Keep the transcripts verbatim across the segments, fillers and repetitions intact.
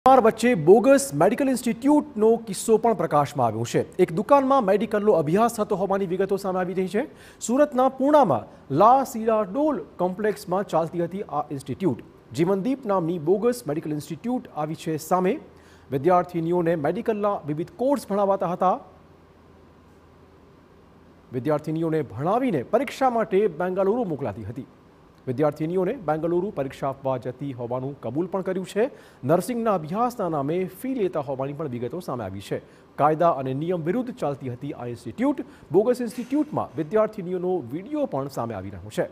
વચ્ચે bogus medical ઇન્સ્ટિટ્યૂટનો કિસ્સો પણ પ્રકાશમાં આવ્યો છે। એક દુકાનમાં મેડિકલનો અભ્યાસ થતો હોવાની વિગતો સામે આવી રહી છે। સુરતના પૂર્ણામાં લા સિરાડોલ કોમ્પ્લેક્સમાં ચાલતી હતી આ ઇન્સ્ટિટ્યૂટ। જીવનદીપ નામની બોગસ મેડિકલ ઇન્સ્ટિટ્યૂટ આવી છે સામે। વિદ્યાર્થીનીઓને મેડિકલના વિવિધ કોર્સ ભણાવાતા હતા। વિદ્યાર્થીનીઓને ભણાવીને પરીક્ષા માટે બેંગાલુરુ મોકલાતી હતી। વિદ્યાર્થીનીઓને બેંગલુરુ પરીક્ષા આપવા જતી હોવાનું કબૂલ પણ કર્યું છે। નર્સિંગના અભ્યાસના નામે ફી લેતા હોવાની પણ વિગતો સામે આવી છે। કાયદા અને નિયમ વિરુદ્ધ ચાલતી હતી આ ઇન્સ્ટિટ્યૂટ। બોગસ ઇન્સ્ટિટ્યૂટમાં વિદ્યાર્થીનીઓનો વિડીયો પણ સામે આવી રહ્યો છે।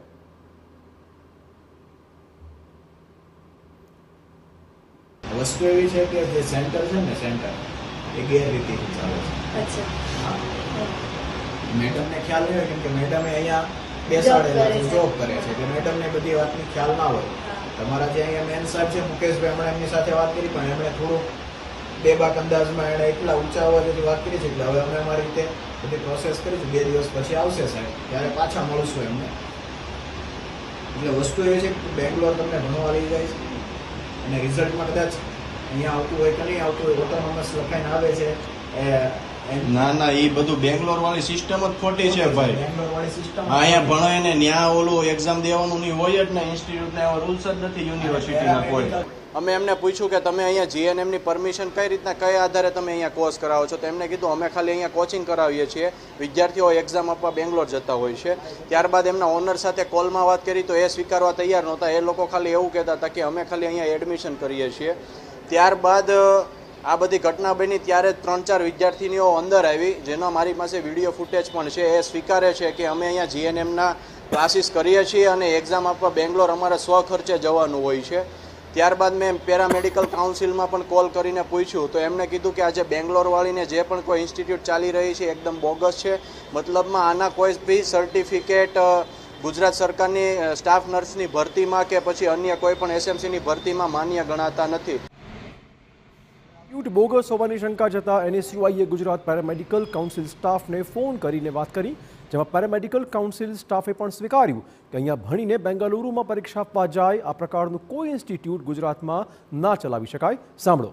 વસ્તુ એવી છે કે જે સેન્ટર છે ને સેન્ટર એ ગેરરીતિથી ચાલે છે। અચ્છા હા મેડમને ખ્યાલ નહીં હોય કેમ કે મેડમે અહીંયા બેસાડેલા છે, જોબ કરે છે એટલે મેડમને બધી વાતની ખ્યાલ ના હોય। તમારા જે અહીંયા મેન સાહેબ છે મુકેશભાઈ, હમણાં એમની સાથે વાત કરી પણ એમણે થોડું બેબાક અંદાજમાં એણે એટલા ઊંચા અવાજેથી વાત કરી છે એટલે હવે અમે અમારી રીતે બધી પ્રોસેસ કરી છે। બે દિવસ પછી આવશે સાહેબ, ત્યારે પાછા મળશું એમને। એટલે વસ્તુ એવી છે કે બેંગ્લોર તમને ભણવા લઈ જાય છે અને રિઝલ્ટમાં કદાચ અહીંયા આવતું હોય કે નહીં આવતું હોય, ઓટોનોમસ લખાઈને આવે છે એ ના ના એ બધું બેંગ્લોર વાળી સિસ્ટમ જ ખોટી છે ભાઈ। બેંગ્લોર વાળી સિસ્ટમ અહીંયા ભણાય ને ન્યા ઓલું એક્ઝામ દેવાનું નહીં હોય જ ને, ઇન્સ્ટિટ્યૂટ ને એવા રૂલ્સ જ નથી યુનિવર્સિટીના કોઈ। અમે એમને પૂછ્યું કે તમે અહીંયા જીએનએમ ની પરમિશન કઈ રીતના કયા આધારે તમે અહીંયા કોર્સ કરાવો છો, તો એમને કીધું અમે ખાલી અહીંયા કોચિંગ કરાવીએ છીએ, વિદ્યાર્થીઓ એક્ઝામ આપવા બેંગ્લોર જતા હોય છે। ત્યારબાદ એમના ઓનર સાથે કોલમાં વાત કરી તો એ સ્વીકારવા તૈયાર નહોતા। એ લોકો ખાલી એવું કહેતા હતા કે અમે ખાલી અહીંયા એડમિશન કરીએ છીએ। ત્યારબાદ આ બધી ઘટના બની ત્યારે ત્રણ ચાર વિદ્યાર્થીનીઓ અંદર આવી, જેનો મારી પાસે વિડીયો ફૂટેજ પણ છે। એ સ્વીકારે છે કે અમે અહીંયા જીએનએમના ક્લાસીસ કરીએ છીએ અને એક્ઝામ આપવા બેંગ્લોર અમારે સ્વખર્ચે જવાનું હોય છે। ત્યારબાદ મેં પેરામેડિકલ કાઉન્સિલમાં પણ કોલ કરીને પૂછ્યું તો એમણે કીધું કે આજે બેંગ્લોરવાળીને જે પણ કોઈ ઇન્સ્ટિટ્યૂટ ચાલી રહી છે એકદમ બોગસ છે। મતલબમાં આના કોઈ બી સર્ટિફિકેટ ગુજરાત સરકારની સ્ટાફ નર્સની ભરતીમાં કે પછી અન્ય કોઈ પણ એસએમસીની ભરતીમાં માન્ય ગણાતા નથી। બોગસ હોવાની શંકા જતા એનએસયુઆઈએ ગુજરાત પેરામેડિકલ કાઉન્સિલ સ્ટાફને ફોન કરીને વાત કરી, જેમાં પેરામેડિકલ કાઉન્સિલ સ્ટાફે પણ સ્વીકાર્યું કે અહીંયા ભણીને બેંગાલુરુમાં પરીક્ષા આપવા જાય આ પ્રકારનું કોઈ ઇન્સ્ટિટ્યૂટ ગુજરાતમાં ના ચલાવી શકાય। સાંભળો।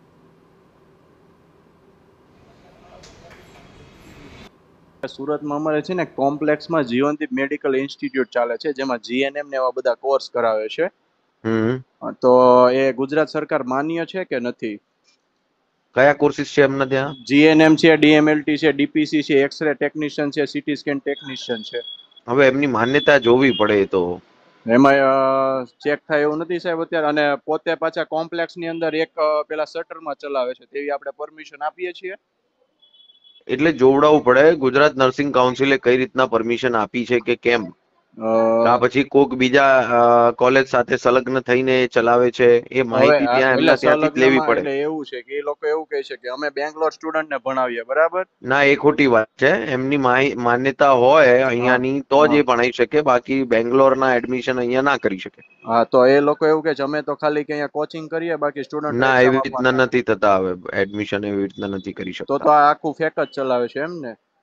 સુરતમાં અમારે છે ને કોમ્પ્લેક્સમાં જીવનદીપ મેડિકલ ઇન્સ્ટિટ્યૂટ ચાલે છે, જેમાં જીએનએમ ને એવા બધા કોર્સ કરાવે છે। તો એ ગુજરાત સરકાર માન્ય છે કે નથી? કયા કોર્સિસ છે એમના ત્યાં? જીએનએમ છે, ડીએમએલટી છે, ડીપીસી છે, એક્સરે ટેકનિશિયન છે, સીટી સ્કેન ટેકનિશિયન છે। હવે એમની માન્યતા જોવી પડે તો એમાં ચેક થાય એવું નથી સાહેબ અત્યારે। અને પોતે પાછા કોમ્પ્લેક્સ ની અંદર એક પેલા શટરમાં ચલાવે છે, તેવી આપણે પરમિશન આપીએ છીએ। એટલે જોવડાવવું પડે ગુજરાત નર્સિંગ કાઉન્સિલે કઈ રીતના પરમિશન આપી છે કે કેમ, કા પછી કોક બીજા કોલેજ સાથે સંલગ્ન થઈને ચલાવે છે, એ માહિતી ત્યાં એમના ત્યાંથી જ લેવી પડે। એટલે એવું છે કે એ લોકો એવું કહે છે કે અમે બેંગ્લોર સ્ટુડન્ટ ને ભણાવીએ, બરાબર? ના, એ ખોટી વાત છે। એમની માન્યતા હોય અહીંયાની તો જ એ ભણાવી શકે, બાકી બેંગ્લોરના એડમિશન અહીંયા ના કરી શકે। હા, તો એ લોકો એવું કે છે અમે તો ખાલી કે અહીંયા કોચિંગ કરીએ, બાકી સ્ટુડન્ટ ના, એવી રીતના નથી થતા। હવે એડમિશન એવી રીતના નથી કરી શકતા। તો તો આ આખું ફેક જ ચલાવે છે એમ ને?